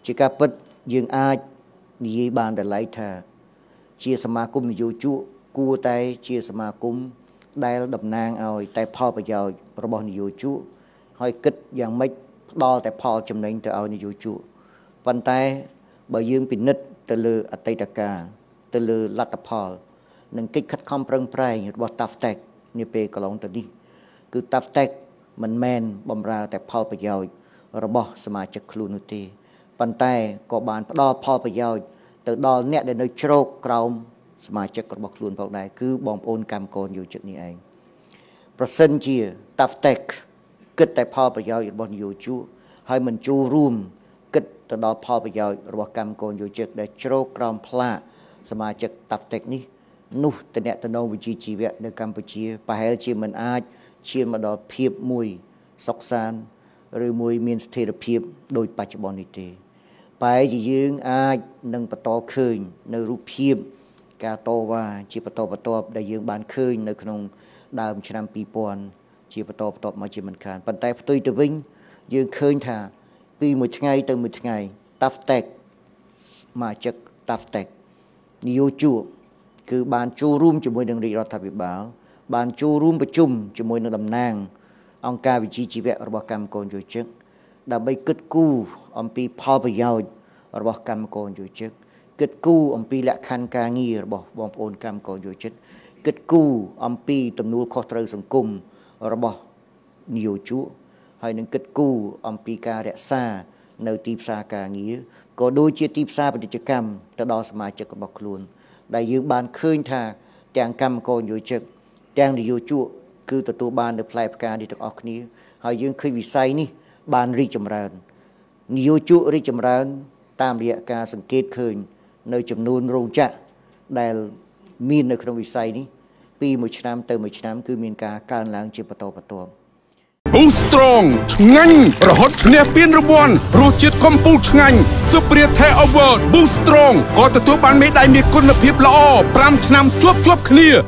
ជាការពិតយើងអាចនិយាយបានដល់ឡៃថាជាសមាគមនយោជកគួរតែជាសមាគមដែលតំណាងឲ្យតែផលប្រយោជន៍របស់នយោជកហើយគិតយ៉ាងម៉េចផ្ដល់តែផលចំណេញទៅឲ្យនយោជកប៉ុន្តែបើយើងពិនិត្យទៅលើអតីតកាលទៅលើលទ្ធផលនិងកិច្ចខិតខំប្រឹងប្រែងរបស់ TAFTEC នាពេលកន្លងទៅនេះគឺ TAFTEC មិនមែនបំរើតែផលប្រយោជន៍របស់សមាជិកខ្លួននោះទេប៉ុន្តែក៏បានផ្ដល់ផលប្រយោជន៍ទៅដល់អ្នកដែលនៅជ្រកក្រោមសមាជិករបស់ខ្លួនផងដែរគឺបងប្អូនកម្មករនយោជកនេះឯងប្រសិនជា TAFTEC គិតតែផលប្រយោជន៍របស់នយោជកហើយមិនចូលរួមគិតទៅដល់ផលប្រយោជន៍របស់កម្មករនយោជកដែលជ្រកក្រោមផ្លាកសមាជិក TAFTEC នេះនោះតំណែងវិជ្ជាជីវៈនៅកម្ពុជាប្រហែលជាមិនអាចឈានមកដល់ភាពមួយសុខសាន្តឬមួយមានស្ថិរភាពដោយបច្ចុប្បន្ននេះទេបែរជាយើងអាចនឹងបន្តឃើញនៅរូបភាពការតវ៉ាជាបន្តបន្ទាប់ដែលយើងបានឃើញនៅក្នុងដើមឆ្នាំ2000ជាបន្តបន្ទាប់មកជាមិនខានប៉ុន្តែផ្ទុយទៅវិញយើងឃើញថាពីមួយថ្ងៃទៅមួយថ្ងៃ TAFTEC សមាជិក TAFTEC នយោជកគឺបានចូលរួមជាមួយនឹងរាជរដ្ឋាភិបាលបានចូលរួមប្រជុំជាមួយនឹងតំណាងអង្គការវិជ្ជាជីវៈរបស់កម្មករនយោជកដើម្បីគិតគូរអំពីផលប្រយោជន៍របស់កម្មករនយោជកគិតគូរអំពីលក្ខខណ្ឌការងាររបស់បងប្អូនកម្មករនយោជកគិតគូរអំពីទំនួលខុសត្រូវសង្គមរបស់នយោជកហើយនឹងគិតគូរអំពីការរក្សានៅទីផ្សារការងារក៏ដូចជាទីផ្សារពាណិជ្ជកម្មទៅដល់សមាជិករបស់ខ្លួនដែលយើងបានឃើញថាទាំងកម្មករនយោជកទាំងនយោជកគឺទទួលបាននៅផ្លែផ្កានេះទាំងអស់គ្នាហើយយើងឃើញវិស័យនេះបានរីកចម្រើននយោជករីកចម្រើនតាមរយៈការសង្កេតឃើញនៅចំនួនរោងចក្រដែលមាននៅក្នុងវិស័យនេះពីមួយឆ្នាំទៅមួយឆ្នាំគឺមានការកើនឡើងជាបន្តបន្ទាប់ Boost Strong ឆ្ងាញ់រហូតឈ្នះពានរង្វាន់រសជាតិកំពូលឆ្ងាញ់ Superior Thai Award Boost Strong ក៏ទទួលបានមេដាយមាសគុណភាពល្អ5ឆ្នាំជាប់គ្នា